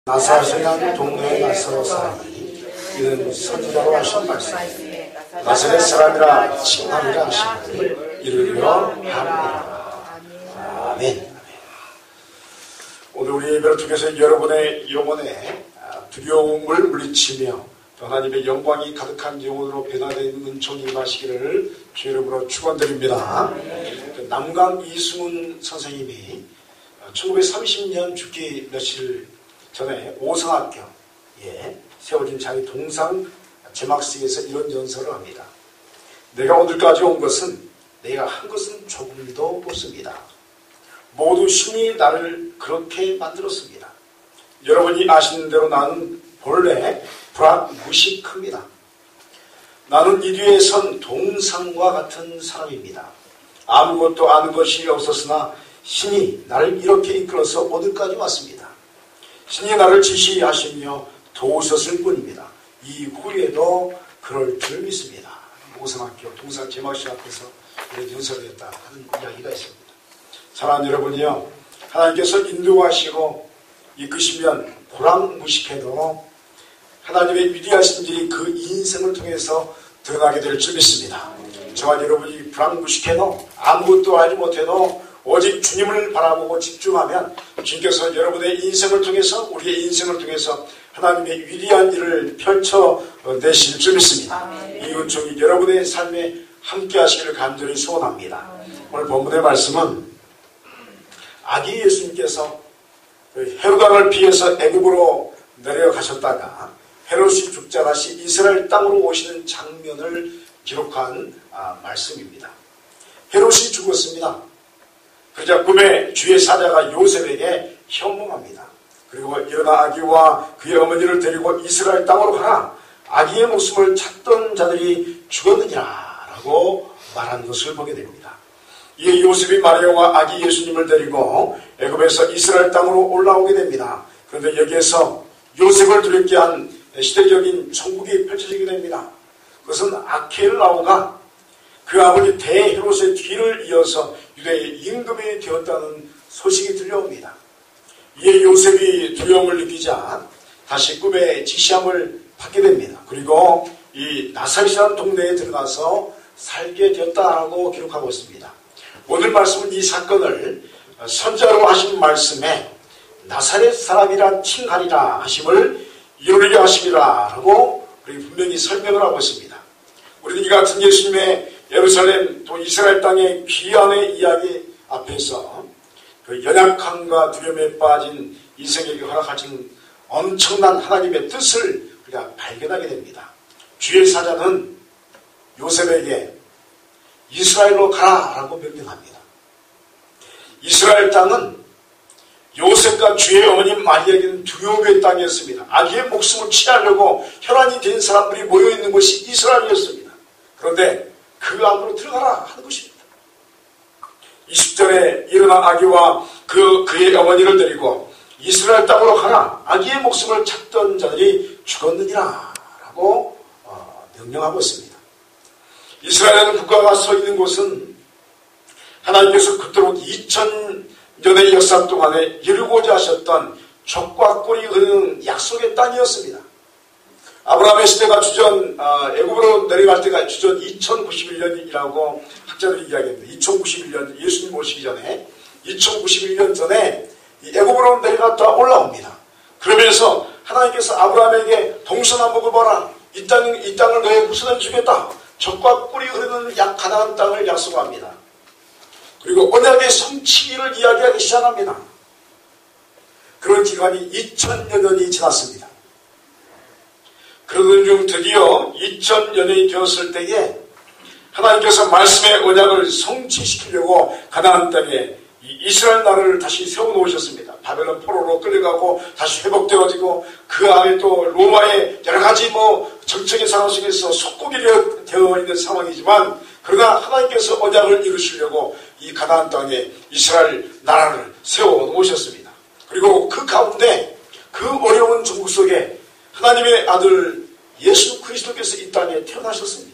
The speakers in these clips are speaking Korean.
나사렛이라는 동네에 나서 사람이 이는 선지자로 하신 말씀 나사렛 사람이라 칭함이라 하심을 이루려 합니다. 아멘. 오늘 우리 예배를 통해서 여러분의 영혼에 두려움을 물리치며 하나님의 영광이 가득한 영혼으로 변화되는 은총이 임하시기를 주 이름으로 축원드립니다. 남강 이승훈 선생님이 1930년 죽기 며칠 전에 오성학교에 세워진 자기 동상 제막식에서 이런 연설을 합니다. 내가 오늘까지 온 것은 내가 한 것은 조금도 없습니다. 모두 신이 나를 그렇게 만들었습니다. 여러분이 아시는 대로 나는 본래 불악무식합니다. 나는 이 뒤에 선 동상과 같은 사람입니다. 아무것도 아는 것이 없었으나 신이 나를 이렇게 이끌어서 오늘까지 왔습니다. 신이 나를 지시하시며 도우셨을 뿐입니다. 이후에도 그럴 줄 믿습니다. 오성학교 동상 제막식 앞에서 이런 연설을 했다 하는 이야기가 있습니다. 사랑하는 여러분이요, 하나님께서 인도하시고 이끄시면 불악무식해도 하나님의 위대하신 일이 그 인생을 통해서 드러나게 될 줄 믿습니다. 저와 여러분이 불악무식해도 아무것도 알지 못해도 오직 주님을 바라보고 집중하면 주님께서 여러분의 인생을 통해서 우리의 인생을 통해서 하나님의 위대한 일을 펼쳐내실 줄 믿습니다. 이 은총이 여러분의 삶에 함께 하시기를 간절히 소원합니다. 오늘 본문의 말씀은 아기 예수님께서 헤롯 피해서 애굽으로 내려가셨다가 헤롯이 죽자 다시 이스라엘 땅으로 오시는 장면을 기록한 말씀입니다. 헤롯이 죽었습니다. 그러자 꿈에 주의 사자가 요셉에게 현몽합니다. 그리고 일어나 아기와 그의 어머니를 데리고 이스라엘 땅으로 가라. 아기의 목숨을 찾던 자들이 죽었느니라 라고 말한 것을 보게 됩니다. 이에 요셉이 마리아와 아기 예수님을 데리고 애굽에서 이스라엘 땅으로 올라오게 됩니다. 그런데 여기에서 요셉을 두렵게 한 시대적인 천국이 펼쳐지게 됩니다. 그것은 아켈라오가 그 아버지 대헤롯의 뒤를 이어서 유대의 임금이 되었다는 소식이 들려옵니다. 이에 요셉이 두려움을 느끼자 다시 꿈의 지시함을 받게 됩니다. 그리고 이 나사렛이라는 동네에 들어가서 살게 되었다라고 기록하고 있습니다. 오늘 말씀은 이 사건을 선지자로 하신 말씀에 나사렛 사람이라 칭하리라 하심을 이루려 하시리라라고 분명히 설명을 하고 있습니다. 우리는 이 같은 예수님의 예루살렘 또 이스라엘 땅의 귀환의 이야기 앞에서 그 연약함과 두려움에 빠진 인생에게 허락하신 엄청난 하나님의 뜻을 우리가 발견하게 됩니다. 주의 사자는 요셉에게 이스라엘로 가라라고 명령합니다. 이스라엘 땅은 요셉과 주의 어머니 마리아에게는 두려움의 땅이었습니다. 아기의 목숨을 취하려고 혈안이 된 사람들이 모여있는 곳이 이스라엘이었습니다. 그런데 그 안으로 들어가라 하는 것입니다. 20절에 일어난 아기와 그의 어머니를 데리고 이스라엘 땅으로 가라. 아기의 목숨을 찾던 자들이 죽었느니라 라고 명령하고 있습니다. 이스라엘이라는 국가가 서 있는 곳은 하나님께서 그토록 2000년의 역사 동안에 이루고자 하셨던 족과 꿀이 흐르는 약속의 땅이었습니다. 아브라함의 시대가 주전 애굽으로 내려갈 때가 주전 2091년이라고 학자들이 이야기합니다. 2091년 예수님 오시기 전에 2091년 전에 애굽으로 내려갔다 올라옵니다. 그러면서 하나님께서 아브라함에게 동서남북을 보라. 이 땅을 너의 후손에 주겠다. 젖과 꿀이 흐르는 가나안 땅을 약속합니다. 그리고 언약의 성취를 이야기하기 시작합니다. 그런 기간이 2000여 년이 지났습니다. 그러던 중 드디어 2000여 년이 되었을 때에 하나님께서 말씀의 언약을 성취시키려고 가나안 땅에 이스라엘 나라를 다시 세워놓으셨습니다. 바벨론 포로로 끌려가고 다시 회복되어지고 그 안에 또 로마의 여러 가지 정책의 상황 속에서 속국이 되어 있는 상황이지만 그러나 하나님께서 언약을 이루시려고 이 가나안 땅에 이스라엘 나라를 세워놓으셨습니다. 그리고 그 가운데 그 어려운 종국 속에 하나님의 아들 예수 그리스도께서 이 땅에 태어나셨습니다.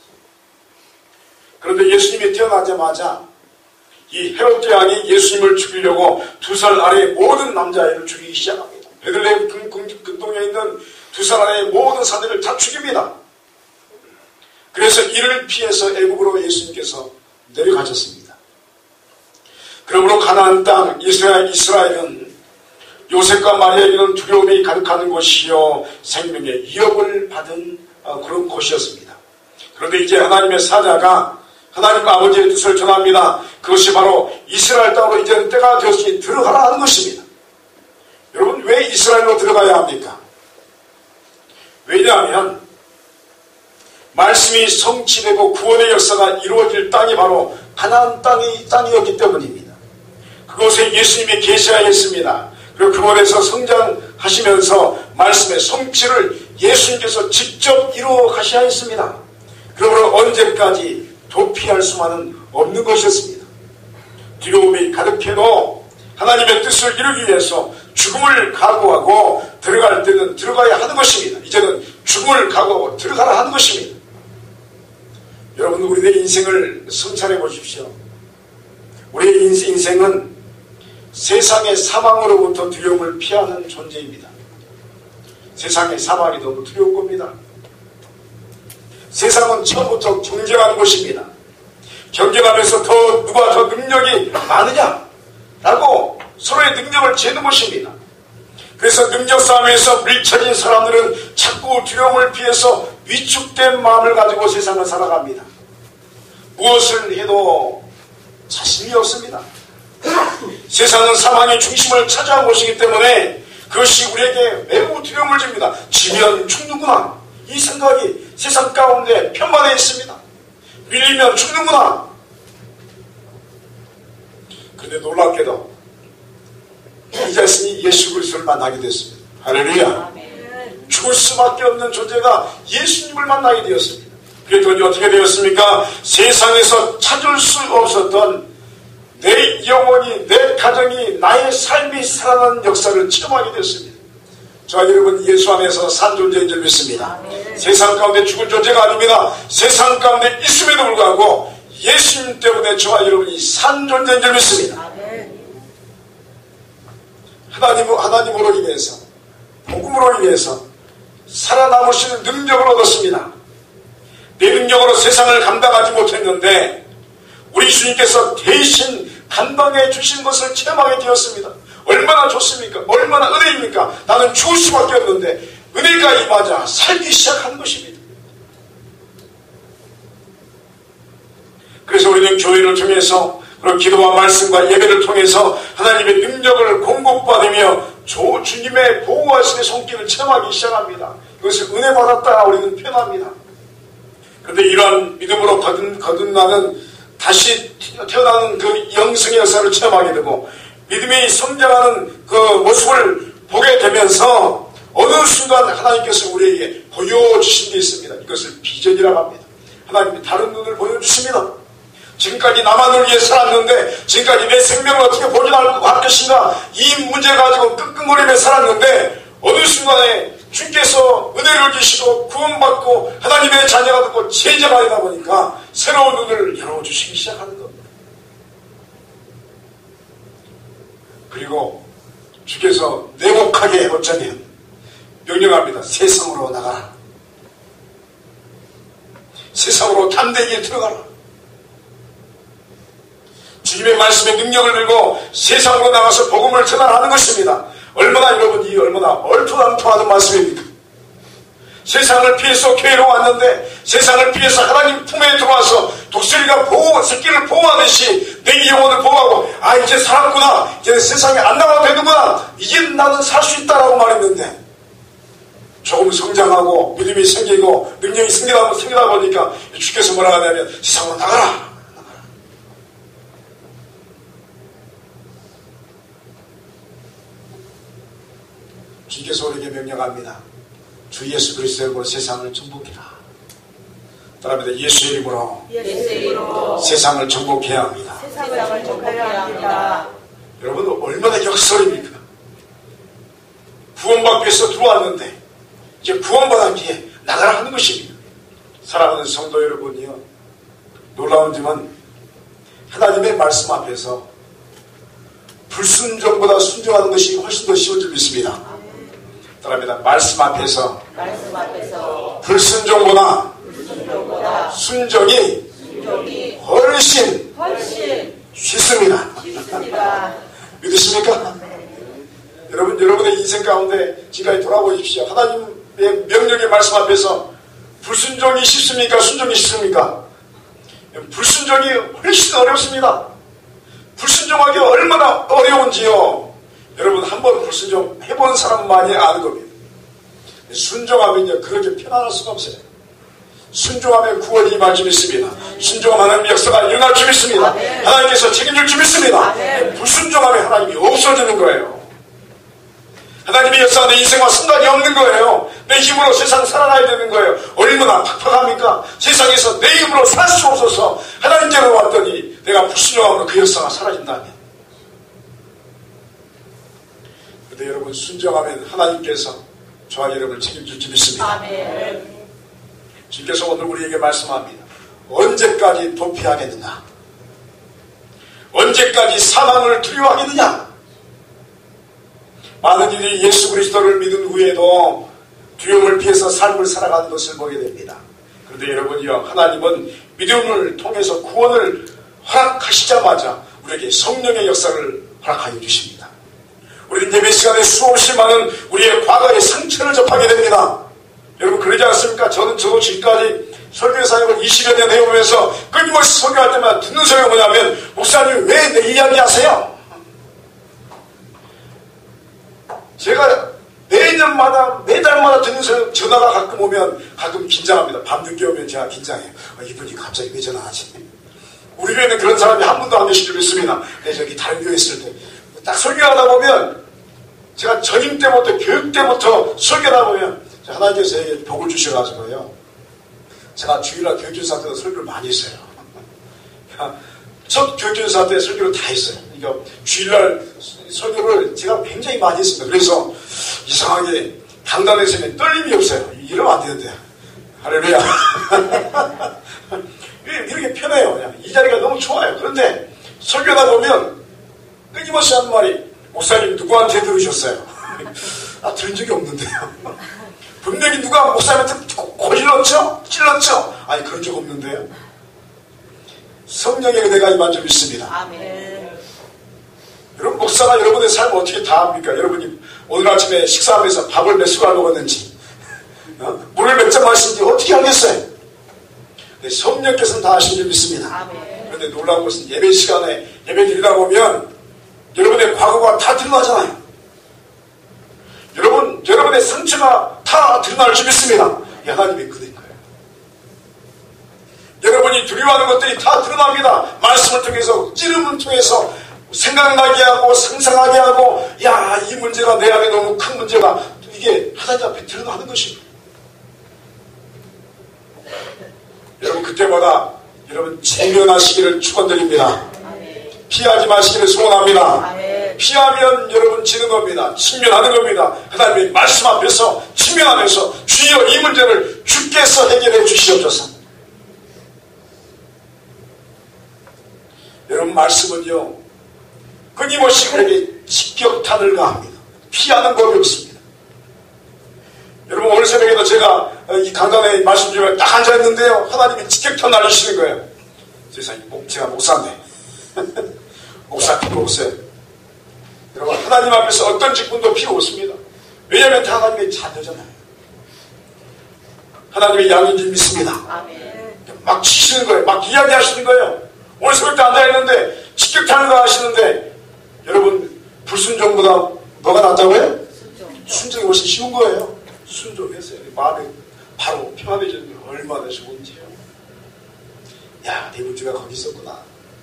그런데 예수님이 태어나자마자 이 헤롯 대왕이 예수님을 죽이려고 2살 아래의 모든 남자아이를 죽이기 시작합니다. 베들레헴 근동에 있는 두 사람의 모든 사내를 다 죽입니다. 그래서 이를 피해서 애굽으로 예수님께서 내려가셨습니다. 그러므로 가나안 땅 이스라엘은 요셉과 마리아에게는 두려움이 가득하는 곳이요 생명의 위협을 받은 그런 곳이었습니다. 그런데 이제 하나님의 사자가 하나님 아버지의 뜻을 전합니다. 그것이 바로 이스라엘 땅으로 이제는 때가 되었으니 들어가라 하는 것입니다. 여러분, 왜 이스라엘로 들어가야 합니까? 왜냐하면 말씀이 성취되고 구원의 역사가 이루어질 땅이 바로 가나안 땅이었기 때문입니다. 그곳에 예수님이 계시하였습니다. 그리고 그곳에서 성장하시면서 말씀의 성취를 예수님께서 직접 이루어 가셔야 했습니다. 그러므로 언제까지 도피할 수만은 없는 것이었습니다. 두려움이 가득해도 하나님의 뜻을 이루기 위해서 죽음을 각오하고 들어갈 때는 들어가야 하는 것입니다. 이제는 죽음을 각오하고 들어가라 하는 것입니다. 여러분, 우리의 인생을 성찰해 보십시오. 우리의 인생은 세상의 사망으로부터 두려움을 피하는 존재입니다. 세상의 사망이 너무 두려운 겁니다. 세상은 처음부터 경쟁하는 곳입니다. 경쟁하면서 누가 더 능력이 많으냐라고 서로의 능력을 재는 것입니다. 그래서 능력 싸움에서 밀쳐진 사람들은 자꾸 두려움을 피해서 위축된 마음을 가지고 세상을 살아갑니다. 무엇을 해도 자신이 없습니다. 세상은 사망의 중심을 차지한 곳이기 때문에 그것이 우리에게 매우 두려움을 줍니다. 지면 죽는구나. 이 생각이 세상 가운데 편만해 있습니다. 밀리면 죽는구나. 그런데 놀랍게도 이 자신이 예수 그리스도를 만나게 됐습니다. 할렐루야. 죽을 수밖에 없는 존재가 예수님을 만나게 되었습니다. 그랬더니 어떻게 되었습니까? 세상에서 찾을 수 없었던 내 영혼이, 내 가정이, 나의 삶이 살아나는 역사를 체험하게 됐습니다. 저 여러분, 예수 안에서 산 존재인 줄 믿습니다. 세상 가운데 죽을 존재가 아닙니다. 세상 가운데 있음에도 불구하고 예수님 때문에 저와 여러분이 산 존재인 줄 믿습니다. 하나님으로 인해서, 복음으로 인해서 살아남으시는 능력을 얻었습니다. 내 능력으로 세상을 감당하지 못했는데 우리 주님께서 대신 감당해 주신 것을 체험하게 되었습니다. 얼마나 좋습니까? 얼마나 은혜입니까? 나는 죽을 수밖에 없는데 은혜가 임하자 살기 시작하는 것입니다. 그래서 우리는 교회를 통해서, 그리고 기도와 말씀과 예배를 통해서 하나님의 능력을 공급받으며 주님의 보호하시는 손길을 체험하기 시작합니다. 이것을 은혜 받았다 우리는 표현합니다. 그런데 이러한 믿음으로 거듭나는, 다시 태어나는 그 영성의 역사를 체험하게 되고 믿음이 성장하는 그 모습을 보게 되면서 어느 순간 하나님께서 우리에게 보여주신 게 있습니다. 이것을 비전이라고 합니다. 하나님이 다른 눈을 보여주십니다. 지금까지 나만을 위해 살았는데, 지금까지 내 생명을 어떻게 보존할 것인가, 이 문제 가지고 끙끙거리며 살았는데 어느 순간에 주께서 은혜를 주시고 구원받고 하나님의 자녀가 되고 제자가 되다 보니까 새로운 눈을 열어주시기 시작하는 겁니다. 그리고 주께서 내복하게 어쩌면 명령합니다. 세상으로 나가라. 세상으로 담대하게 들어가라. 주님의 말씀의 능력을 들고 세상으로 나가서 복음을 전하는 것입니다. 얼마나 여러분이 얼마나 얼토당토하는 말씀입니까? 세상을 피해서 교회로 왔는데, 세상을 피해서 하나님 품에 들어와서 독수리가 새끼를 보호하듯이 내 영혼을 보호하고, 이제 살았구나, 이제 세상에 안 나가도 되는구나, 이제 나는 살 수 있다라고 말했는데 조금 성장하고 믿음이 생기고 능력이 생기다 보니까 주께서 뭐라 하냐면 세상으로 나가라. 주께서 우리에게 명령합니다. 주 예수 그리스도의 이름으로 세상을 정복해라. 따라합니다. 예수의 이름으로 세상을 정복해야 합니다. 세상을 정복해야 합니다. 여러분, 얼마나 역설입니까? 구원받기 위해서 들어왔는데 이제 구원받은 뒤에 나가라 하는 것입니다. 사랑하는 성도 여러분이요, 놀라운 점은 하나님의 말씀 앞에서 불순종보다 순종하는 것이 훨씬 더 쉬운 줄 믿습니다. 사람이다. 말씀 앞에서 말씀 앞에서 불순종보다 순종보다 순종이 순종이 훨씬 훨씬 쉽습니다. 쉽습니다. 믿으십니까? 여러분의 인생 가운데 지금까지 돌아보십시오. 하나님의 명령의 말씀 앞에서 불순종이 쉽습니까? 순종이 쉽습니까? 불순종이 훨씬 어렵습니다. 불순종하기 얼마나 어려운지요. 여러분 한번 불순종 해본 사람만이 아는 겁니다. 순종하면요 그렇게 편안할 수가 없어요. 순종하면 구원이 임할 줄 믿습니다. 순종하면 하나님의 역사가 일어날 줄 믿습니다. 하나님께서 책임질 줄 믿습니다. 불순종하면 하나님이 없어지는 거예요. 하나님의 역사가 내 인생과 상관이 없는 거예요. 내 힘으로 세상 살아가야 되는 거예요. 얼마나 팍팍합니까? 세상에서 내 힘으로 살 수 없어서 하나님께로 왔더니 내가 불순종하면 그 역사가 사라진다면. 그런데 여러분 순종하면 하나님께서 저와 여러분을 책임질 줄 믿습니다. 아멘. 주께서 오늘 우리에게 말씀합니다. 언제까지 도피하겠느냐? 언제까지 사망을 두려워하겠느냐? 많은 이들이 예수 그리스도를 믿은 후에도 두려움을 피해서 삶을 살아가는 것을 보게 됩니다. 그런데 여러분이요, 하나님은 믿음을 통해서 구원을 허락하시자마자 우리에게 성령의 역사를 허락하여 주십니다. 우리는 예배 시간에 수없이 많은 우리의 과거의 상처를 접하게 됩니다. 여러분 그러지 않습니까? 저도 지금까지 설교 사역을 20여 년 해오면서 끊임없이 설교할 때마다 듣는 소리가 뭐냐면, 목사님 왜 내 이야기 하세요? 제가 매달마다 듣는 소리, 전화가 가끔 오면 가끔 긴장합니다. 밤늦게 오면 제가 긴장해요. 이분이 갑자기 왜 전화하지? 우리 교회는 그런 사람이 한 분도 안 계실 줄 믿습니다. 저기 다른 교회 있을 때 딱 설교하다 보면, 제가 전임 때부터 교육 때부터 설교하다 보면 하나님께서 저에게 복을 주셔가지고요, 제가 주일날 교육전사 때도 설교를 많이 했어요. 첫 교육전사 때 설교를 다 했어요. 그러니까 주일날 설교를 제가 굉장히 많이 했습니다. 그래서 이상하게 강단에서 는 떨림이 없어요. 이러면 안 되는데. 할렐루야. 이렇게 편해요. 그냥. 이 자리가 너무 좋아요. 그런데 설교하다 보면 끊임없이 하는 말이, 목사님 누구한테 들으셨어요? 들은 적이 없는데요. 분명히 누가 목사님한테 고질렀죠? 찔렀죠? 아니 그런 적 없는데요. 성령의 은혜가 임한 줄 믿습니다. 아멘. 여러분 목사가 여러분의 삶을 어떻게 다 합니까? 여러분이 오늘 아침에 식사하면서 밥을 몇 숟갈 먹었는지, 물을 몇 잔 마시는지 어떻게 알겠어요? 성령께서는 다 아시는 줄 믿습니다. 아멘. 그런데 놀라운 것은 예배 시간에 예배 드리다 보면 여러분의 과거가 다 드러나잖아요. 여러분의 상처가 다 드러날 줄 믿습니다. 이 하나님의 그대인 거예요. 여러분이 두려워하는 것들이 다 드러납니다. 말씀을 통해서, 찌름을 통해서 생각나게 하고 상상하게 하고, 야, 이 문제가 내 안에 너무 큰 문제가, 이게 하나님 앞에 드러나는 것입니다. 여러분 그때마다 여러분 체면하시기를 축원드립니다. 피하지 마시기를 소원합니다. 피하면 여러분 지는 겁니다. 침면하는 겁니다. 하나님의 말씀 앞에서 침면하면서, 주여 이 문제를 주께서 해결해 주시옵소서. 여러분 말씀은요 끊임없이 우리에게 직격탄을 가합니다. 피하는 법이 없습니다. 여러분 오늘 새벽에도 제가 이 강단에 말씀 중에 딱 앉아있는데요, 하나님이 직격탄 날리시는 거예요. 세상에 제가 목사인데 목사 필요 없어요. 여러분 하나님 앞에서 어떤 직분도 필요 없습니다. 왜냐하면 다 하나님의 자녀잖아요. 하나님의 양인 줄 믿습니다. 막 치시는 거예요. 막 이야기하시는 거예요. 오늘 새벽에 앉아있는데 직격탄을 가하시는데, 여러분 불순종보다 뭐가 낫다고요? 순종이 훨씬 쉬운 거예요. 순종했어요. 마음이 바로 평안해지는 게 얼마나 좋은지요. 야, 내 문제가 거기 있었구나.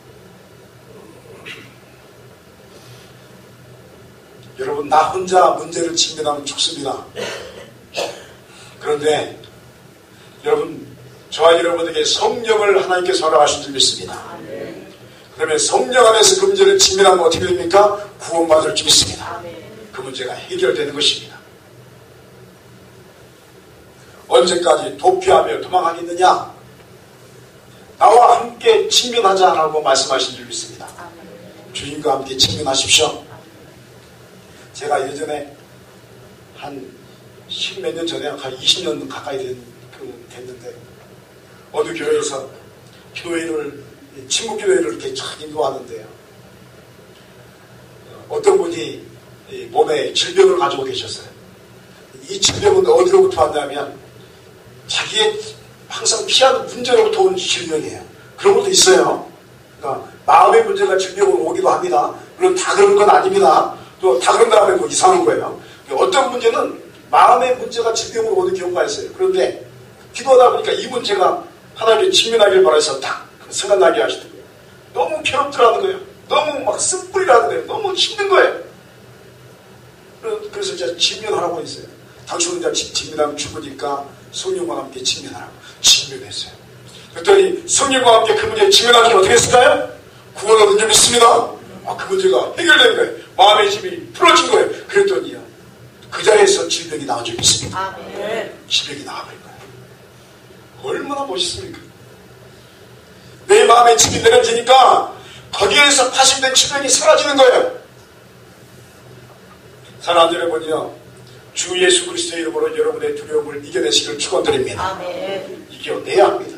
여러분 나 혼자 문제를 직면하면 죽습니다. 그런데 여러분 저와 여러분에게 성령을 하나님께서 허락하신 줄 믿습니다. 그러면 성령 안에서 그 문제를 직면하면 어떻게 됩니까? 구원받을 줄 믿습니다. 그 문제가 해결되는 것입니다. 언제까지 도피하며 도망하겠느냐? 나와 함께 직면하자라고 말씀하신 줄 믿습니다. 주님과 함께 직면하십시오. 제가 예전에 한 십몇 년 전에 한 20년 가까이 됐는데 어느 교회에서 친구 교회를 이렇게 쫙 인도하는데요. 어떤 분이 몸에 질병을 가지고 계셨어요. 이 질병은 어디로부터 왔냐면 자기의 항상 피하는 문제로부터 온 질병이에요. 그런 것도 있어요. 그러니까 마음의 문제가 질병으로 오기도 합니다. 물론 다 그런 건 아닙니다. 또 다 그런 다음에 뭐 이상한 거예요. 어떤 문제는 마음의 문제가 질병으로 오는 경우가 있어요. 그런데 기도하다 보니까 이 문제가 하나님께 직면하길 바라서 딱 생각나게 하시더라고요. 너무 괴롭더라는 거예요. 너무 막 쓴뿌리라는 거예요. 너무 힘든 거예요. 그래서 제가 직면하라고 했어요. 당신은 이제 직면하면 죽으니까 성령과 함께 직면하라고. 직면했어요. 그랬더니 성령과 함께 그 문제에 직면하면 어떻게 했을까요? 구원 얻은 줄 믿습니다. 그 문제가 해결된 거예요. 마음의 짐이 풀어진 거예요. 그랬더니요, 그 자리에서 질병이 나온 줄 믿습니다. 질병이 나와버린 거예요. 얼마나 멋있습니까? 내 마음의 짐이 내려지니까 거기에서 파생된 질병이 사라지는 거예요. 사랑하는 여러분이요, 주 예수 그리스도의 이름으로 여러분의 두려움을 이겨내시기를 축원드립니다. 이겨내야 합니다.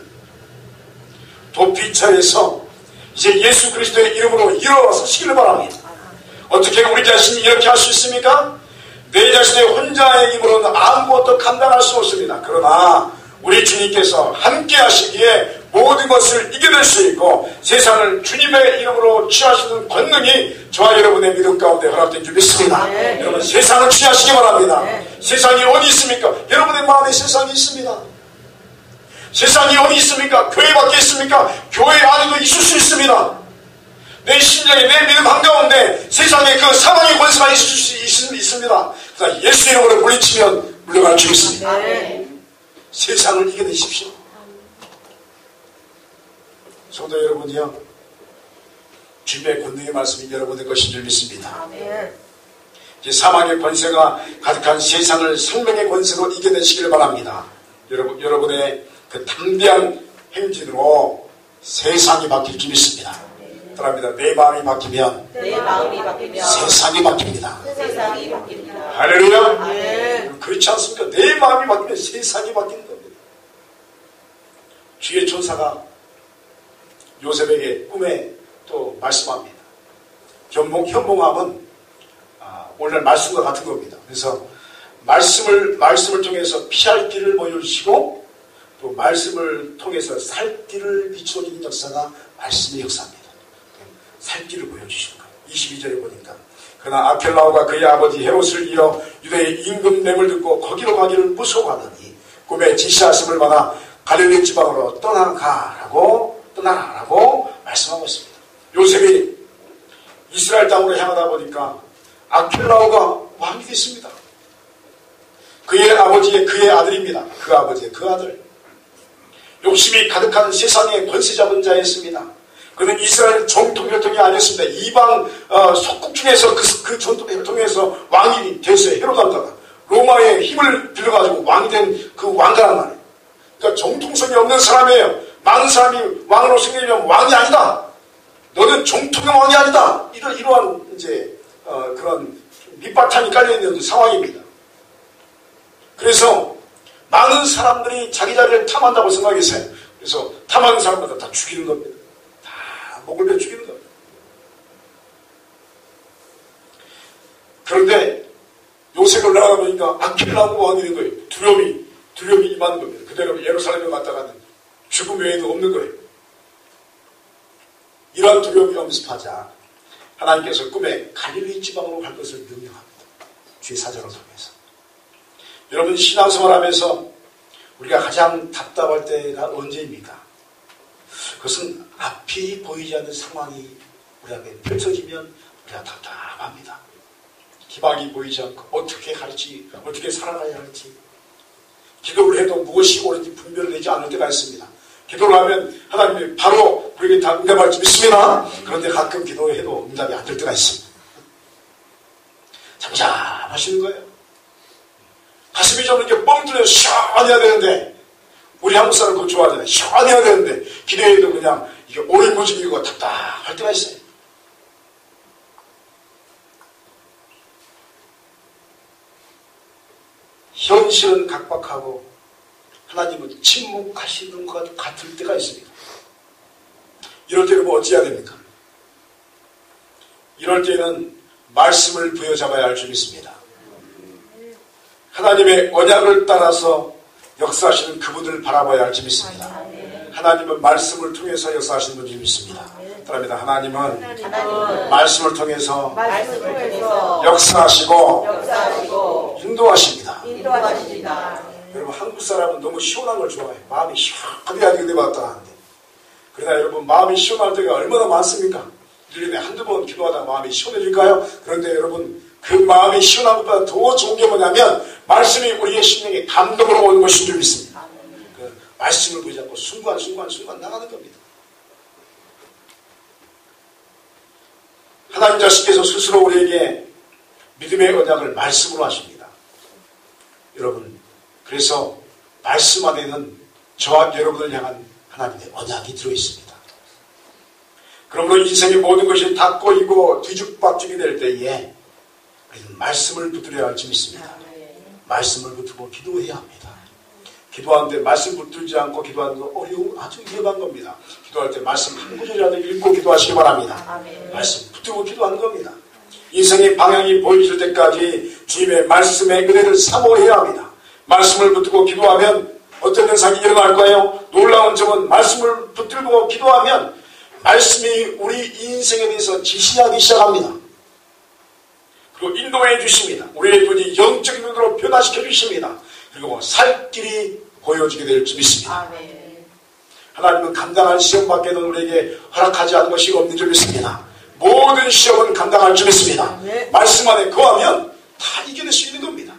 도피처에서 이제 예수 그리스도의 이름으로 일어서시기를 바랍니다. 어떻게 우리 자신이 이렇게 할 수 있습니까? 내 자신의 혼자의 힘으로는 아무것도 감당할 수 없습니다. 그러나 우리 주님께서 함께 하시기에 모든 것을 이겨낼 수 있고 세상을 주님의 이름으로 취하시는 권능이 저와 여러분의 믿음 가운데 허락된 줄 믿습니다. 여러분, 세상을 취하시기 바랍니다. 세상이 어디 있습니까? 여러분의 마음에 세상이 있습니다. 세상이 어디 있습니까? 교회 밖에 있습니까? 교회 안에도 있을 수 있습니다. 내 심령에, 내 믿음 한가운데 세상에 그 사망의 권세가 있을 수 있습니다. 그러나 예수 이름으로 물리치면 물러갈 줄 있습니다. 세상을 이겨내십시오. 성도 여러분이요, 주님의 권능의 말씀이 여러분의 것인 줄 믿습니다. 이제 사망의 권세가 가득한 세상을 생명의 권세로 이겨내시기를 바랍니다. 여러분의 그 담대한 행진으로 세상이 바뀔 줄 믿습니다. 따라합니다. 내 마음이 바뀌면 세상이 바뀝니다. 할렐루야. 그렇지 않습니까? 내 마음이 바뀌면 세상이 바뀌는 겁니다. 주의 천사가 요셉에게 꿈에 또 말씀합니다. 현몽함은 오늘 말씀과 같은 겁니다. 그래서 말씀을 통해서 피할 길을 보여주시고 또 말씀을 통해서 살 길을 비추어주는 역사가 말씀의 역사입니다. 살 길을 보여주시는 거예요. 22절에 보니까 그러나 아켈라오가 그의 아버지 헤롯을 이어 유대의 임금 냄을 듣고 거기로 가기를 무서워하더니 꿈에 지시하심을 받아 갈릴리 지방으로 떠나라고 말씀하고 있습니다. 요셉이 이스라엘 땅으로 향하다 보니까 아켈라오가 왕이 됐습니다. 그의 아버지의 그의 아들입니다. 그 아버지의 그 아들. 욕심이 가득한 세상의 권세 잡은 자였습니다. 그는 이스라엘 정통 혈통이 아니었습니다. 이방 속국 중에서 그 전통 혈통에서 왕이 됐어요. 헤롯 왕가가 로마의 힘을 빌려가지고 왕이 된 그 왕가란 말이에요. 그러니까 정통성이 없는 사람이에요. 많은 사람이 왕으로 생기면 왕이 아니다. 너는 정통의 왕이 아니다. 이러한 이제 그런 밑바탕이 깔려 있는 상황입니다. 그래서 많은 사람들이 자기 자리를 탐한다고 생각했어요. 그래서 탐하는 사람마다 다 죽이는 겁니다. 목을 베어 죽이는 겁니다. 그런데 요셉을 올라가 보니까 아킬라고 왕이 된 거예요. 두려움이 임하는 겁니다. 그대로 예루살렘에 갔다가는 죽음 외에도 없는 거예요. 이러한 두려움이 엄습하자 하나님께서 꿈에 갈릴리 지방으로 갈 것을 명령합니다. 주의 사정을 통해서. 여러분, 신앙생활하면서 우리가 가장 답답할 때가 언제입니까? 그것은 앞이 보이지 않는 상황이 우리 앞에 펼쳐지면 우리가 답답합니다. 희망이 보이지 않고 어떻게 할지, 어떻게 살아가야 할지, 기도를 해도 무엇이 옳은지 분별을 내지 않을 때가 있습니다. 기도를 하면 하나님이 바로 우리에게 다 응답할 줄 믿습니다. 그런데 가끔 기도해도 응답이 안 될 때가 있습니다. 잠잠하시는 거예요. 가슴이 좀 이렇게 뻥 뚫려 시원해야 되는데, 우리 한국 사람 그거 좋아하잖아요. 시원해야 되는데 기도해도 그냥 이게 오늘무짐이고 답답할 때가 있어요. 현실은 각박하고 하나님은 침묵하시는 것 같을 때가 있습니다. 이럴 때는 뭐 어찌해야 됩니까? 이럴 때는 말씀을 부여잡아야 할 줄 믿습니다. 하나님의 언약을 따라서 역사하시는 그분을 바라봐야 할 줄 믿습니다. 하나님은 말씀을 통해서 역사하시는 분을 믿습니다. 그럽니다. 하나님은 말씀을 통해서 역사하시고 인도하십니다. 여러분, 한국 사람은 너무 시원한 걸 좋아해요. 마음이 시원하게 되었다 하는데, 그러나 여러분, 마음이 시원할 때가 얼마나 많습니까? 1년에 한두 번 기도하다가 마음이 시원해질까요? 그런데 여러분, 그 마음이 시원한 것보다 더 좋은 게 뭐냐면 말씀이 우리의 심령에 감동으로 오는 것인 줄 믿습니다. 그 말씀을 붙잡고 순간 나가는 겁니다. 하나님 자신께서 스스로 우리에게 믿음의 언약을 말씀으로 하십니다. 여러분, 그래서 말씀 안에는 저와 여러분을 향한 하나님의 언약이 들어있습니다. 그러므로 인생의 모든 것이 다 꼬이고 뒤죽박죽이 될 때에 우리는 말씀을 붙들어야 할지 믿습니다. 말씀을 붙들고 기도해야 합니다. 기도하는데 말씀 붙들지 않고 기도하는 건 어려운 아주 위험한 겁니다. 기도할 때 말씀 한 구절이라도 읽고 기도하시기 바랍니다. 말씀 붙들고 기도하는 겁니다. 인생의 방향이 보이실 때까지 주님의 말씀의 은혜를 사모해야 합니다. 말씀을 붙들고 기도하면 어떤 현상이 일어날 거예요? 놀라운 점은 말씀을 붙들고 기도하면 말씀이 우리 인생에 대해서 지시하기 시작합니다. 그리고 인도해 주십니다. 우리의 눈이 영적인 눈으로 변화시켜 주십니다. 그리고 살 길이 보여주게 될 줄 믿습니다. 하나님은 감당할 시험 밖에는 우리에게 허락하지 않은 것이 없는 줄 믿습니다. 모든 시험은 감당할 줄 믿습니다. 말씀 안에 거하면 다 이겨낼 수 있는 겁니다.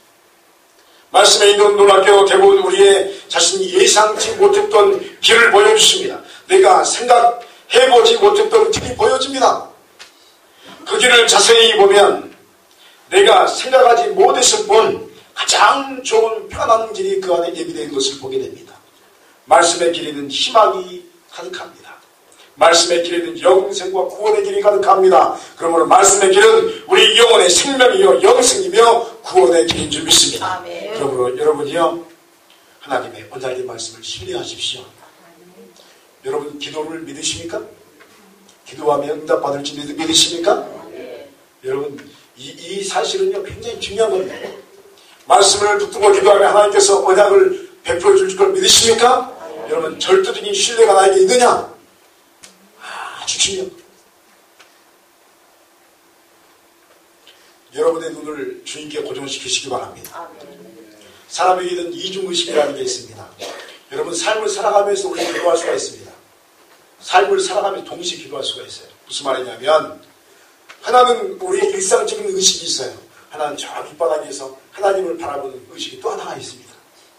말씀에 있는 놀랍게도 대부분 우리의 자신이 예상치 못했던 길을 보여주십니다. 내가 생각해보지 못했던 길이 보여집니다. 그 길을 자세히 보면 내가 생각하지 못했을 뿐 가장 좋은 편한 길이 그 안에 예비된 것을 보게 됩니다. 말씀의 길에는 희망이 가득합니다. 말씀의 길에는 영생과 구원의 길이 가득합니다. 그러므로 말씀의 길은 우리 영혼의 생명이요 영생이며 구원의 길인 줄 믿습니다. 그러므로 여러분이요 하나님의 언약의 말씀을 신뢰하십시오. 여러분 기도를 믿으십니까? 기도하면 응답받을 줄 믿으십니까? 여러분 이 사실은요 굉장히 중요한 겁니다. 말씀을 붙들고 기도하면 하나님께서 언약을 베풀어 줄 걸 믿으십니까? 여러분 절대적인 신뢰가 나에게 있느냐? 아주 중요합니다. 여러분의 눈을 주님께 고정시키시기 바랍니다. 사람에게는 이중의식이라는 게 있습니다. 여러분 삶을 살아가면서 우리가 기도할 수가 있습니다. 삶을 살아가면서 동시에 기도할 수가 있어요. 무슨 말이냐면 하나는 우리의 일상적인 의식이 있어요. 하나는 저 밑바닥에서 하나님을 바라보는 의식이 또 하나가 있습니다.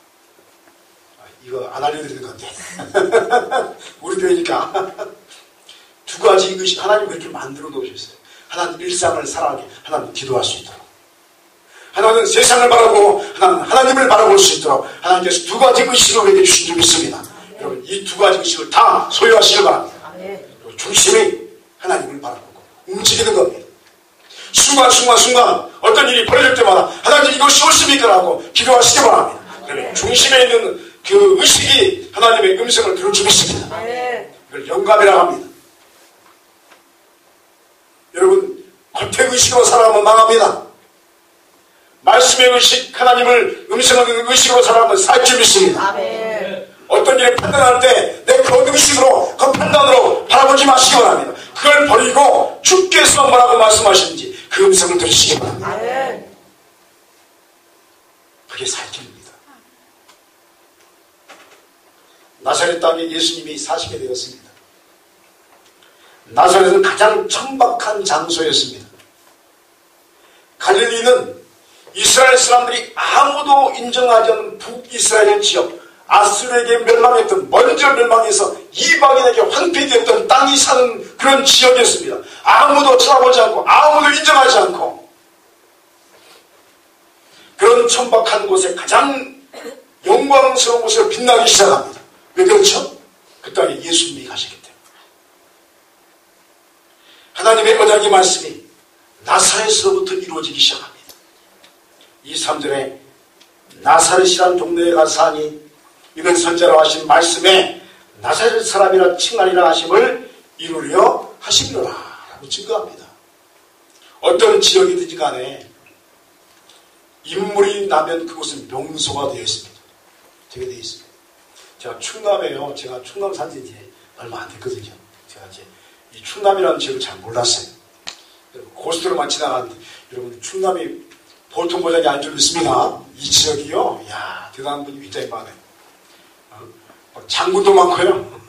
이거 안 알려드리는 건데 우리 교회니까 두 가지 의식 하나님 그렇게 만들어 놓으셨어요. 하나는 일상을 살아가게, 하나는 기도할 수 있도록, 하나는 세상을 바라보고 하나는 하나님을 바라볼 수 있도록 하나님께서 두 가지 의식을 우리에게 주신 줄 믿습니다. 여러분 이 두 가지 의식을 다 소유하시길 바랍니다. 중심이 하나님을 바라보고 움직이는 겁니다. 순간 어떤 일이 벌어질 때마다 하나님 이것이 옳습니까? 라고 기도하시기 바랍니다. 그러면 중심에 있는 그 의식이 하나님의 음성을 들을 줄 믿습니다. 이걸 영감이라고 합니다. 여러분 겉의 의식으로 살아가면 망합니다. 말씀의 의식, 하나님을 음성을 듣는 의식으로 살아가면 살 줄 믿습니다. 어떤 일을 판단할 때 내 그런 의식으로 그 판단으로 바라보지 마시기 바랍니다. 그걸 버리고 주께서 뭐라고 말씀하시는지 그 음성을 들으시기 바랍니다. 그게 살 길입니다. 나사렛 땅에 예수님이 사시게 되었습니다. 나사렛은 가장 천박한 장소였습니다. 갈릴리는 이스라엘 사람들이 아무도 인정하지 않는 북이스라엘 지역, 아수르에게 멸망했던, 먼저 멸망해서 이방인에게 황폐되었던 땅이 사는 그런 지역이었습니다. 아무도 쳐다보지 않고 아무도 인정하지 않고 그런 천박한 곳에 가장 영광스러운 곳을 빛나기 시작합니다. 왜 그렇죠? 그 땅에 예수님이 가시기 때문에. 하나님의 언약의 말씀이 나사렛으로부터 이루어지기 시작합니다. 이 3절에 나사렛이란 동네에 가서 하니 이는 선자로 하신 말씀에 나사렛 사람이라 칭하리라 하심을 이루려 하심이로라 라고 증거합니다. 어떤 지역이든지 간에 인물이 나면 그곳은 명소가 되어 있습니다. 되게 되어 있습니다. 제가 충남에요. 제가 충남 산지 이제 얼마 안 됐거든요. 제가 이제 이 충남이라는 지역을 잘 몰랐어요. 고속도로만 지나가는데 여러분 충남이 보통 모양이 아닌 줄 믿습니다. 이 지역이요. 야 대단한 분이 굉장히 많아요. 장군도 많고요.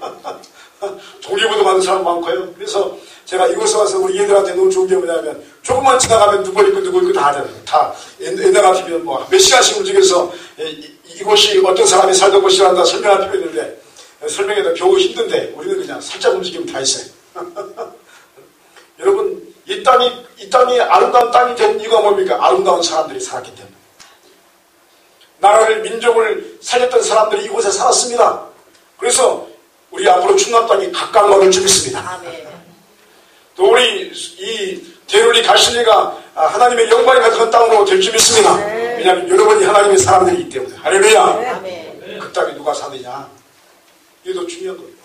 종교부도 많은 사람 많고요. 그래서 제가 이곳에 와서 우리 얘들한테 너무 좋은 게 뭐냐면 조금만 지나가면 누구 있고 다 하잖아요. 다 옛날 같으면 뭐 몇 시간씩 움직여서 이곳이 어떤 사람이 살던 곳이란다 설명할 필요 있는데 설명해도 겨우 힘든데 우리는 그냥 살짝 움직이면 다 있어요. 여러분 이 땅이 아름다운 땅이 된 이유가 뭡니까? 아름다운 사람들이 살았기 때문에. 나라를 민족을 살렸던 사람들이 이곳에 살았습니다. 그래서 우리 앞으로 충남 땅이 각광받을 줄 믿습니다. 아멘. 또 우리 이 대로리 가시리가 하나님의 영광이 가득한 땅으로 될 줄 믿습니다. 왜냐하면 여러분이 하나님의 사람들이기 때문에. 할렐루야. 아멘. 그 땅에 누가 사느냐 이게 더 중요한 겁니다.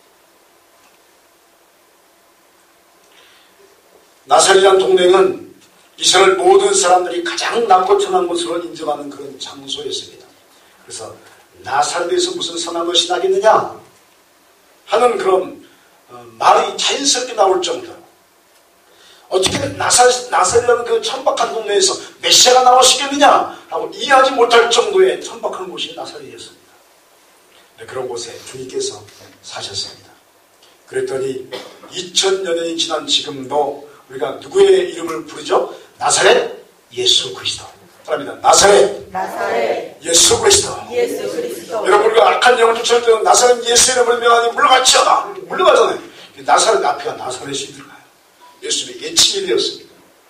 나사렛이라는 동네는 이스라엘 모든 사람들이 가장 낮고 천한 것으로 인정하는 그런 장소였습니다. 그래서 나사렛에서 무슨 선한 것이 나겠느냐 하는 그런 말이 자연스럽게 나올 정도로 어떻게 나사렛이라는 그 천박한 동네에서 메시아가 나올 수 있겠느냐 하고 이해하지 못할 정도의 천박한 곳이 나사렛이었습니다. 그런 곳에 주님께서 사셨습니다. 그랬더니 2000년이 지난 지금도 우리가 누구의 이름을 부르죠? 나사렛 예수 그리스도. 사람입니다. 나사렛 예수 그리스도. 여러분 우리가 악한 영을 쫓을 때는 나사렛 예수 이름을 명하니 물러갈지어다. 물러가잖아요. 나사렛 앞에가 나사렛이 들어가요. 예수님의 예칭이 되었습니다.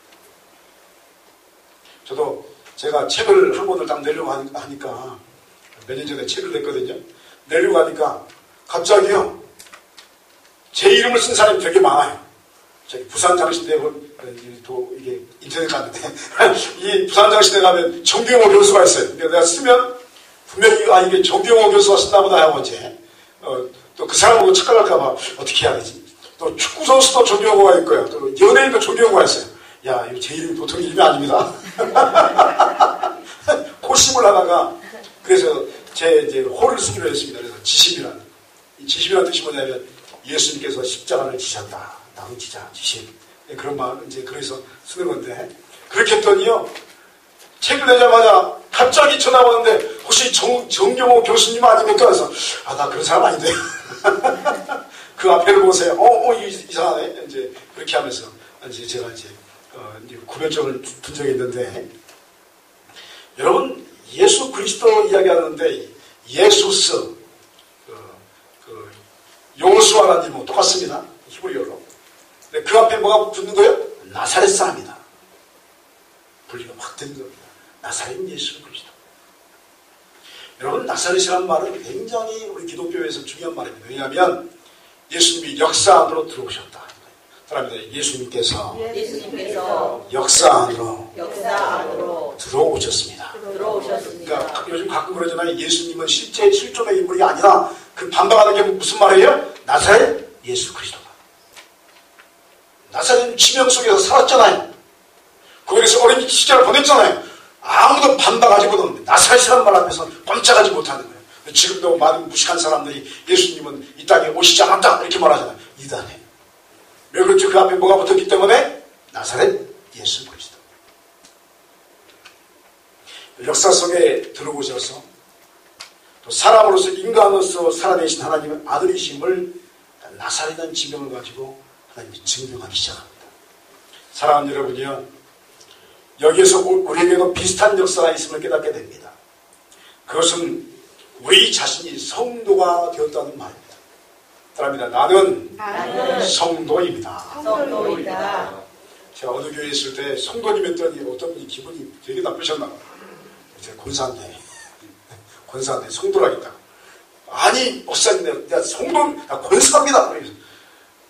저도 제가 책을 한 권을 딱 내려고 하니까 몇 년 전에 책을 냈거든요. 내려고 하니까 갑자기요 제 이름을 쓴 사람이 되게 많아요. 저기 부산장신대 또 이게 인터넷 갔는데 이 부산장신대 가면 정경호 교수가 있어요. 내가 쓰면 분명히 이게 정경호 교수가 쓴다 보다 하고 이제 또 그 사람하고 착각할까봐 어떻게 해야 되지? 또 축구 선수도 정경호가 있고요. 또 연예인도 정경호가 있어요. 야 이거 제 이름이 보통 이름이 아닙니다. 고심을 하다가 그래서 제 이제 호를 쓰기로 했습니다. 그래서 지심이라는 이 지심이라는 뜻이 뭐냐면 예수님께서 십자가를 지셨다. 나무 지자 지심 그런 마음 이제 그래서 쓰는 건데 그렇게 했더니요 책을 내자마자 갑자기 전화가 오는데 혹시 정경호 교수님 아닙니까? 그래서 나 그런 사람 아닌데 그 앞에를 보세요. 이상하네 이제 그렇게 하면서 이제 제가 이제 구별점을 둔 적이 있는데 여러분 예수 그리스도 이야기하는데 예수스 요수아라는 이름은 똑같습니다. 히브리어로. 그 앞에 뭐가 붙는 거예요? 나사렛 사람이다. 분리가 확 된 겁니다. 나사렛 예수 그리스도. 여러분 나사렛이라는 말은 굉장히 우리 기독교에서 중요한 말입니다. 왜냐하면 예수님이 역사 안으로 들어오셨다. 사람들 예수님께서 역사 안으로 들어오셨습니다. 그러니까 요즘 가끔 그러잖아요. 예수님은 실제 실존의 인물이 아니라 그 반박하는 게 무슨 말이에요? 나사렛 예수 그리스도가. 나사렛은 지명 속에서 살았잖아요. 거기서 어린 시절을 보냈잖아요. 아무도 반박하지 못하는 나사렛이라는 말 앞에서 꼼짝하지 못하는 거예요. 지금도 많은 무식한 사람들이 예수님은 이 땅에 오시지 않았다 이렇게 말하잖아요. 이단에. 왜 그렇죠? 그 앞에 뭐가 붙었기 때문에 나사렛 예수 그리스도. 역사 속에 들어오셔서 또 사람으로서 인간으로서 살아내신 하나님의 아들이심을 나사렛이라는 지명을 가지고 하나님이 증명하기 시작합니다. 사랑하는 여러분이요, 여기에서 우리에게도 비슷한 역사가 있음을 깨닫게 됩니다. 그것은 우리 자신이 성도가 되었다는 말입니다. 사람입니다. 나는 성도입니다. 제가 어느 교회에 있을 때 성도님 했더니 어떤 분이 기분이 되게 나쁘셨나 봐요. 제가 권사인데 성도라겠다. 아니 목사님 내가 성도 권사입니다. 그래서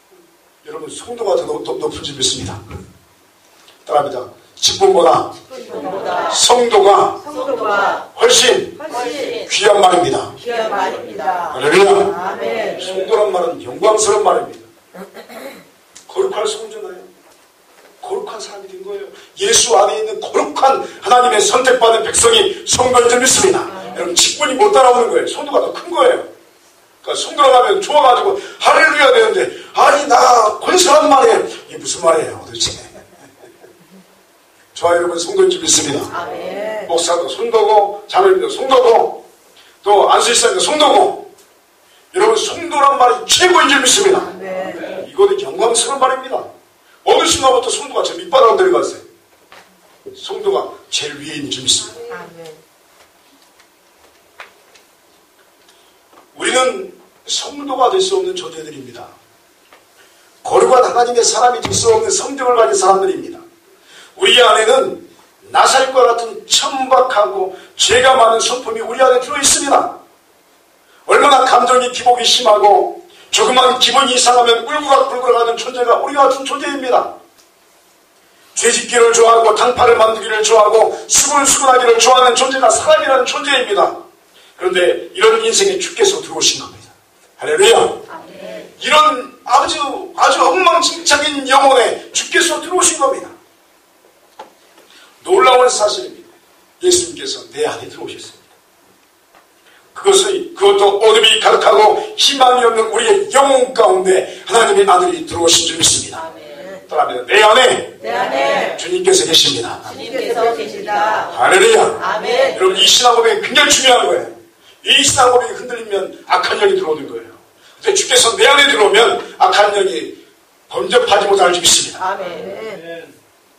여러분 성도가 더 높은 줄 믿습니다. 따라합니다. 직분보다 기쁨보다 성도가 훨씬 귀한 말입니다. 귀한 말입니다. 할렐루야. 아멘. 성도란 말은 영광스러운 말입니다. 거룩할 성도나요? 거룩한 사람이 된 거예요. 예수 안에 있는 거룩한 하나님의 선택받은 백성이 성도인 줄 믿습니다. 여러분 직분이 못 따라오는 거예요. 성도가 더 큰 거예요. 그러니까 성도가 하면 좋아가지고 할렐루야 되는데 아니 나 권세한 말이에요. 이게 무슨 말이에요 도대체. 저와 여러분 성도인 줄 믿습니다. 아멘. 목사도 성도고 자매님도 성도고 또 안수일사님도 성도고 여러분 성도란 말이 최고인 줄 믿습니다. 아멘. 이거는 영광스러운 말입니다. 어느 순간부터 성도가 저 밑바닥으로 내려갔어요. 성도가 제일 위에 있는 줄 믿습니다. 아멘. 우리는 성도가 될 수 없는 존재들입니다. 거룩한 하나님의 사람이 될 수 없는 성격을 가진 사람들입니다. 우리 안에는 나살과 같은 천박하고 죄가 많은 성품이 우리 안에 들어있습니다. 얼마나 감정이 기복이 심하고 조그만 기분이 이상하면 울고불고하는 존재가 우리 같은 존재입니다. 죄짓기를 좋아하고 당파를 만들기를 좋아하고 수근수근하기를 좋아하는 존재가 사람이라는 존재입니다. 그런데 이런 인생에 주께서 들어오신 겁니다. 할렐루야. 아멘. 이런 아주 엉망진창인 영혼에 주께서 들어오신 겁니다. 놀라운 사실입니다. 예수님께서 내 안에 들어오셨습니다. 그것도 어둠이 가득하고 희망이 없는 우리의 영혼 가운데 하나님의 아들이 들어오신 줄 믿습니다. 아멘. 따라합니다. 내 안에 주님께서 계십니다. 주님께서 계시다. 할렐루야. 아멘. 여러분 이 신앙 고백이 굉장히 중요한 거예요. 이 신앙 고백이 흔들리면 악한 영이 들어오는 거예요. 근데 주께서 내 안에 들어오면 악한 영이 범접하지 못할 줄 믿습니다. 아멘.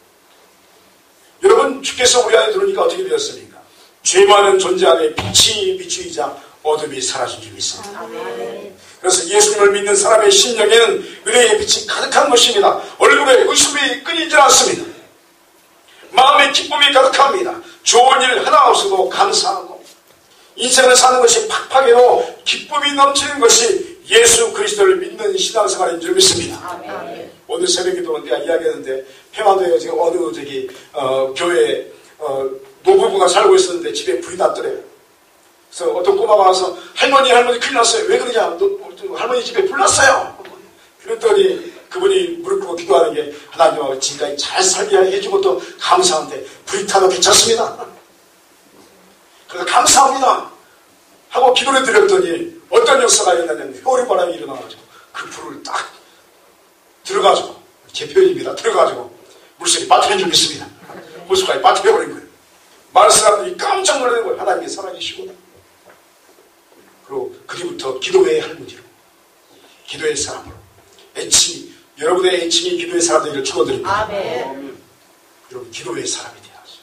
여러분 주께서 우리 안에 들어오니까 어떻게 되었습니까? 죄 많은 존재 안에 빛이 비추이자 어둠이 사라진 줄 믿습니다. 아멘. 그래서 예수님을 믿는 사람의 심령에는 은혜의 빛이 가득한 것입니다. 얼굴에 웃음이 끊이질 않습니다. 마음에 기쁨이 가득합니다. 좋은 일 하나 없어도 감사하고 인생을 사는 것이 팍팍해도 기쁨이 넘치는 것이 예수 그리스도를 믿는 신앙생활인 줄 믿습니다. 아멘. 오늘 새벽에도 내가 이야기했는데 평안도에 지금 어느 교회 노부부가 살고 있었는데 집에 불이 났더래요. 그래서 어떤 꼬마가 와서 할머니 큰일 났어요. 왜 그러냐? 할머니 집에 불 났어요. 그랬더니 그분이 무릎 꿇고 기도하는 게 하나님하고 지금까지 잘 살게 해주고 또 감사한데 불이 타도 괜찮습니다. 그래서 감사합니다 하고 기도를 드렸더니 어떤 역사가 일어나냐면 효리바람이 일어나가지고 그 불을 딱 들어가지고 제 표현입니다. 들어가지고 물속에 빠뜨린 줄 믿습니다. 물속까지 빠뜨려버린 거예요. 마을 사람들이 깜짝 놀라는 거예요. 하나님이 살아계시구나. 그리고 그리부터 기도의 할머니로 기도의 사람으로 여러분의 애칭이 기도의 사람들을 축원드립니다. 아멘. 여러분 기도의 사람이 되어야죠.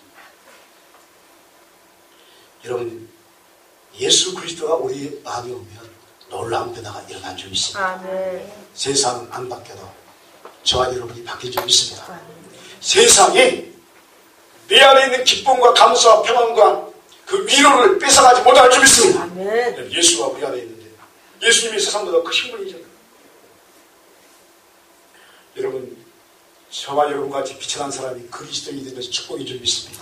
여러분 예수 그리스도가 우리 안에 오면 놀라운 변화가 일어난 줄 믿습니다. 아멘. 세상은 안 바뀌어도 저와 여러분이 바뀔 줄 믿습니다. 세상이 내 안에 있는 기쁨과 감사와 평안과 그 위로를 뺏어가지 못할 줄 믿습니다. 아멘. 예수가 우리 안에 있는데 예수님이 세상보다 크신 분이잖아요. 여러분 저와 여러분같이 빛이 난 사람이 그리스도인이 되는 것이 축복인 줄 믿습니다.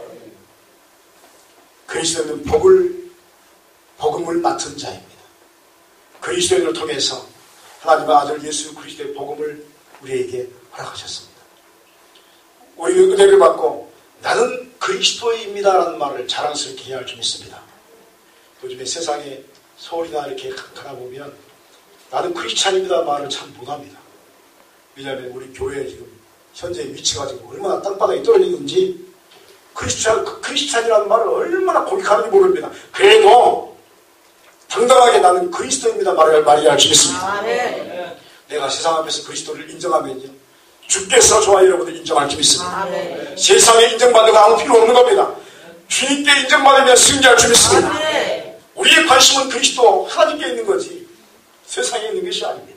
그리스도인은 복음을 맡은 자입니다. 그리스도인을 통해서 하나님의 아들 예수 그리스도의 복음을 우리에게 허락하셨습니다. 우리는 은혜를 받고 나는 그리스도인입니다라는 말을 자랑스럽게 해야 할 줄 믿습니다. 요즘에 세상에 서울이나 이렇게 가보면 나는 크리스찬입니다 말을 참 못합니다. 왜냐하면 우리 교회 지금 현재 위치가 지금 얼마나 땅바닥에 떨어지는지 크리스찬이라는 말을 얼마나 고백하는지 모릅니다. 그래도 당당하게 나는 그리스도입니다 말해야 할 줄 믿습니다. 아멘. 내가 세상 앞에서 그리스도를 인정하면요 주께서 저와 여러분을 인정할 줄 믿습니다. 아멘. 세상에 인정받는 거 아무 필요 없는 겁니다. 주님께 인정받으면 승리할 줄 믿습니다. 아멘. 우리의 관심은 그리스도 하나님께 있는 거지 세상에 있는 것이 아닙니다.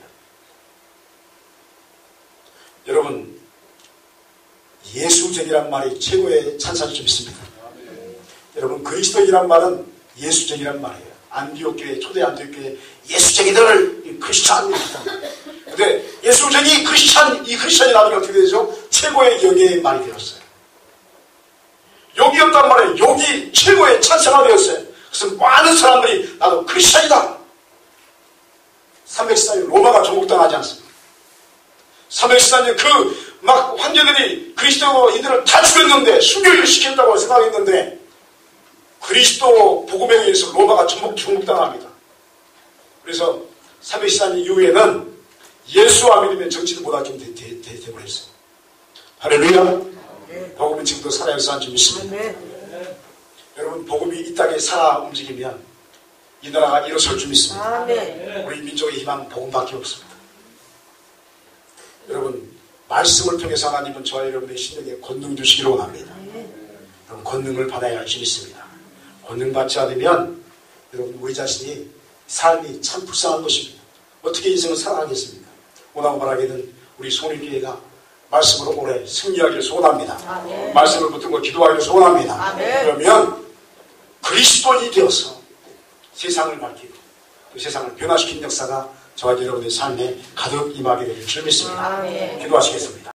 여러분 예수적이란 말이 최고의 찬사일 줄 믿습니다. 여러분 그리스도이란 말은 예수적이란 말이에요. 안디옥교회 초대 안디옥교회 예수적이들 크리스찬입니다. 근데 예수적이 크리스찬 이 크리스찬이 나중에 어떻게 되죠? 최고의 영예의 말이 되었어요. 욕이었단 말이에요. 욕이 최고의 찬사가 되었어요. 그래서 많은 사람들이 나도 크리스천이다. 314년 로마가 정복당하지 않습니다. 314년 그 막 황제들이 그리스도인들을 다 죽였는데 순교를 시켰다고 생각했는데 그리스도 복음에 의해서 로마가 정복당합니다. 그래서 314년 이후에는 예수와 믿으면 정치를 못하게 되버렸어요. 할렐루야. 복음은 지금도 살아있어 한줄 믿습니다. 여러분 복음이 이 땅에 살아 움직이면 이 나라가 일어설 줄 믿습니다. 우리 민족의 희망은 복음밖에 없습니다. 여러분 말씀을 통해서 하나님은 저와 여러분의 심령에 권능 주시기로 원합니다. 여러분 권능을 받아야 할 줄 믿습니다. 권능 받지 않으면 여러분 우리 자신이 삶이 참 불쌍한 것입니다. 어떻게 인생을 살아가겠습니까? 오늘 말하기는 우리 소원교회가 말씀으로 오래 승리하기를 소원합니다. 말씀을 붙든 거 기도하기를 소원합니다. 그러면 그리스도인이 되어서 세상을 밝히고 그 세상을 변화시킨 역사가 저와 여러분의 삶에 가득 임하게 될 줄 믿습니다. 기도하시겠습니다.